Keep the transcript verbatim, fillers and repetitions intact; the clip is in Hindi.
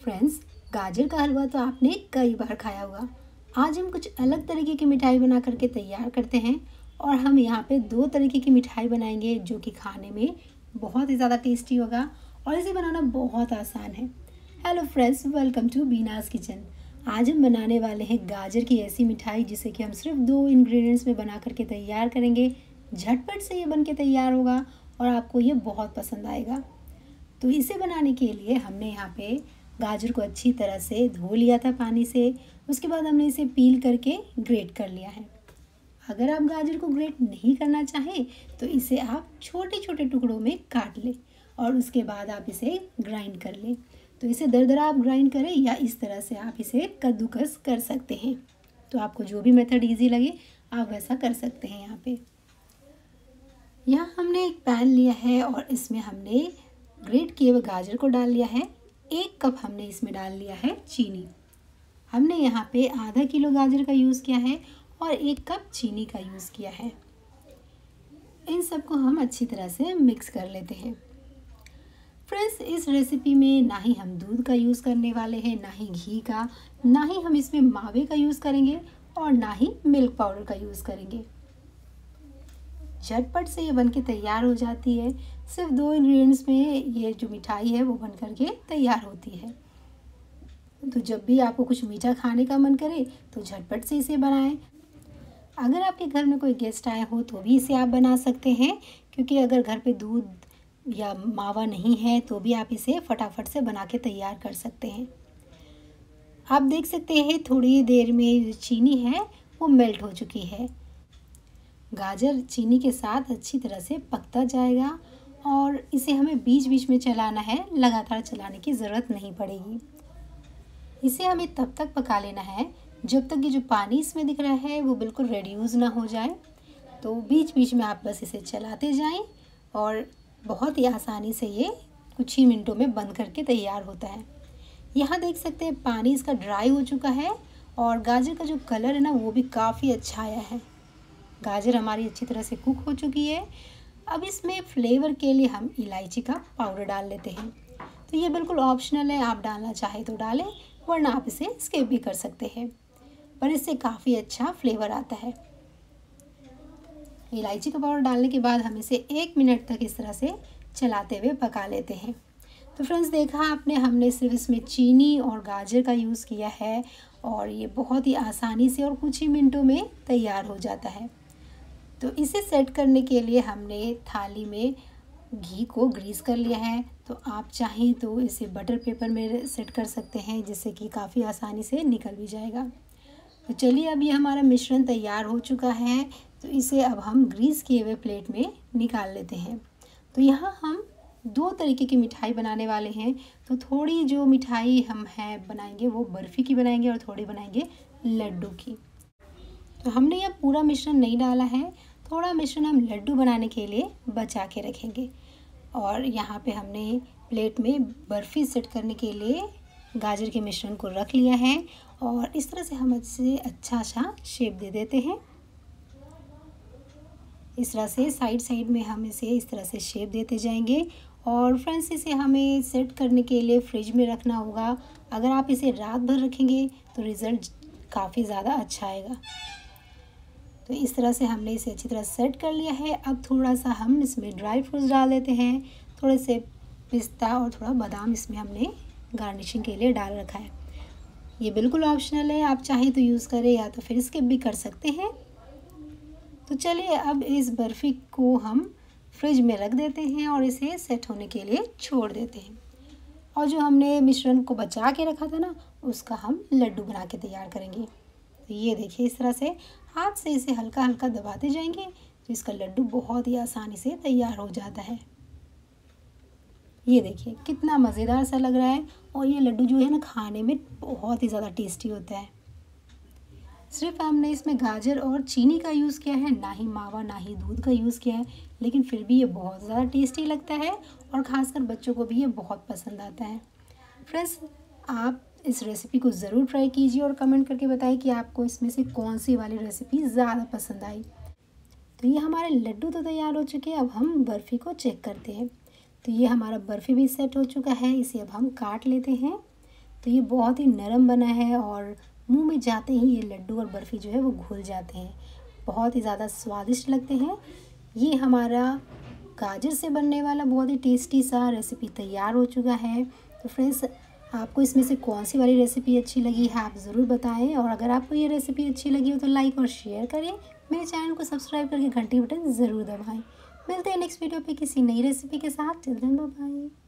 फ्रेंड्स, गाजर का हलवा तो आपने कई बार खाया होगा। आज हम कुछ अलग तरीके की मिठाई बना करके तैयार करते हैं और हम यहाँ पे दो तरीके की मिठाई बनाएंगे जो कि खाने में बहुत ही ज़्यादा टेस्टी होगा और इसे बनाना बहुत आसान है। Hello friends, welcome to Beena's kitchen. आज हम बनाने वाले हैं गाजर की ऐसी मिठाई जिसे कि हम सिर्फ दो इंग्रेडिएंट्स में बना करके तैयार करेंगे। झटपट से ये बन के तैयार होगा और आपको ये बहुत पसंद आएगा। तो इसे बनाने के लिए हमने यहाँ पे गाजर को अच्छी तरह से धो लिया था पानी से। उसके बाद हमने इसे पील करके ग्रेट कर लिया है। अगर आप गाजर को ग्रेट नहीं करना चाहें तो इसे आप छोटे छोटे टुकड़ों में काट लें और उसके बाद आप इसे ग्राइंड कर लें। तो इसे दरदरा आप ग्राइंड करें या इस तरह से आप इसे कद्दूकस कर सकते हैं। तो आपको जो भी मेथड इजी लगे आप वैसा कर सकते हैं। यहाँ पे यहाँ हमने एक पैन लिया है और इसमें हमने ग्रेट किए हुए गाजर को डाल लिया है। एक कप हमने इसमें डाल लिया है चीनी। हमने यहाँ पे आधा किलो गाजर का यूज़ किया है और एक कप चीनी का यूज़ किया है। इन सबको हम अच्छी तरह से मिक्स कर लेते हैं। फ्रेंड्स, इस रेसिपी में ना ही हम दूध का यूज़ करने वाले हैं, ना ही घी का, ना ही हम इसमें मावे का यूज़ करेंगे और ना ही मिल्क पाउडर का यूज़ करेंगे। झटपट से ये बन के तैयार हो जाती है। सिर्फ दो इंग्रेडिएंट्स में ये जो मिठाई है वो बन करके तैयार होती है। तो जब भी आपको कुछ मीठा खाने का मन करे तो झटपट से इसे बनाएं। अगर आपके घर में कोई गेस्ट आए हो तो भी इसे आप बना सकते हैं, क्योंकि अगर घर पे दूध या मावा नहीं है तो भी आप इसे फटाफट से बना के तैयार कर सकते हैं। आप देख सकते हैं थोड़ी देर में जो चीनी है वो मेल्ट हो चुकी है। गाजर चीनी के साथ अच्छी तरह से पकता जाएगा और इसे हमें बीच बीच में चलाना है, लगातार चलाने की ज़रूरत नहीं पड़ेगी। इसे हमें तब तक पका लेना है जब तक कि जो पानी इसमें दिख रहा है वो बिल्कुल रेड्यूस ना हो जाए। तो बीच बीच में आप बस इसे चलाते जाएं और बहुत ही आसानी से ये कुछ ही मिनटों में बंद करके तैयार होता है। यहाँ देख सकते हैं पानी इसका ड्राई हो चुका है और गाजर का जो कलर है ना वो भी काफ़ी अच्छा आया है। गाजर हमारी अच्छी तरह से कुक हो चुकी है। अब इसमें फ्लेवर के लिए हम इलायची का पाउडर डाल लेते हैं। तो ये बिल्कुल ऑप्शनल है, आप डालना चाहे तो डालें वरना आप इसे स्किप भी कर सकते हैं, पर इससे काफ़ी अच्छा फ्लेवर आता है। इलायची का पाउडर डालने के बाद हम इसे एक मिनट तक इस तरह से चलाते हुए पका लेते हैं। तो फ्रेंड्स, देखा आपने, हमने सिर्फ इसमें चीनी और गाजर का यूज़ किया है और ये बहुत ही आसानी से और कुछ ही मिनटों में तैयार हो जाता है। तो इसे सेट करने के लिए हमने थाली में घी को ग्रीस कर लिया है। तो आप चाहें तो इसे बटर पेपर में सेट कर सकते हैं जिससे कि काफ़ी आसानी से निकल भी जाएगा। तो चलिए, अब ये हमारा मिश्रण तैयार हो चुका है। तो इसे अब हम ग्रीस किए हुए प्लेट में निकाल लेते हैं। तो यहाँ हम दो तरीके की मिठाई बनाने वाले हैं। तो थोड़ी जो मिठाई हम है बनाएंगे वो बर्फ़ी की बनाएंगे और थोड़ी बनाएंगे लड्डू की। तो हमने यह पूरा मिश्रण नहीं डाला है, थोड़ा मिश्रण हम लड्डू बनाने के लिए बचा के रखेंगे। और यहाँ पे हमने प्लेट में बर्फ़ी सेट करने के लिए गाजर के मिश्रण को रख लिया है और इस तरह से हम इसे अच्छा सा शेप दे देते हैं। इस तरह से साइड साइड में हम इसे इस तरह से शेप देते जाएंगे। और फ्रेंड्स, इसे हमें सेट करने के लिए फ्रिज में रखना होगा। अगर आप इसे रात भर रखेंगे तो रिज़ल्ट काफ़ी ज़्यादा अच्छा आएगा। तो इस तरह से हमने इसे अच्छी तरह सेट कर लिया है। अब थोड़ा सा हम इसमें ड्राई फ्रूट्स डाल देते हैं। थोड़े से पिस्ता और थोड़ा बादाम इसमें हमने गार्निशिंग के लिए डाल रखा है। ये बिल्कुल ऑप्शनल है, आप चाहें तो यूज़ करें या तो फिर स्किप भी कर सकते हैं। तो चलिए, अब इस बर्फ़ी को हम फ्रिज में रख देते हैं और इसे सेट होने के लिए छोड़ देते हैं। और जो हमने मिश्रण को बचा के रखा था ना, उसका हम लड्डू बना के तैयार करेंगे। तो ये देखिए, इस तरह से हाथ से इसे हल्का हल्का दबाते जाएंगे तो इसका लड्डू बहुत ही आसानी से तैयार हो जाता है। ये देखिए कितना मज़ेदार सा लग रहा है और ये लड्डू जो है ना खाने में बहुत ही ज़्यादा टेस्टी होता है। सिर्फ हमने इसमें गाजर और चीनी का यूज़ किया है, ना ही मावा ना ही दूध का यूज़ किया है, लेकिन फिर भी ये बहुत ज़्यादा टेस्टी लगता है और ख़ासकर बच्चों को भी ये बहुत पसंद आता है। फ्रेंड्स, आप इस रेसिपी को ज़रूर ट्राई कीजिए और कमेंट करके बताइए कि आपको इसमें से कौन सी वाली रेसिपी ज़्यादा पसंद आई। तो ये हमारे लड्डू तो तैयार हो चुके हैं। अब हम बर्फ़ी को चेक करते हैं। तो ये हमारा बर्फ़ी भी सेट हो चुका है, इसे अब हम काट लेते हैं। तो ये बहुत ही नरम बना है और मुंह में जाते ही ये लड्डू और बर्फ़ी जो है वो घुल जाते हैं, बहुत ही ज़्यादा स्वादिष्ट लगते हैं। ये हमारा गाजर से बनने वाला बहुत ही टेस्टी सा रेसिपी तैयार हो चुका है। तो फ्रेंड्स, आपको इसमें से कौन सी वाली रेसिपी अच्छी लगी है आप ज़रूर बताएं, और अगर आपको ये रेसिपी अच्छी लगी हो तो लाइक और शेयर करें। मेरे चैनल को सब्सक्राइब करके घंटी बटन ज़रूर दबाएं। मिलते हैं नेक्स्ट वीडियो पे किसी नई रेसिपी के साथ। Till then bye bye.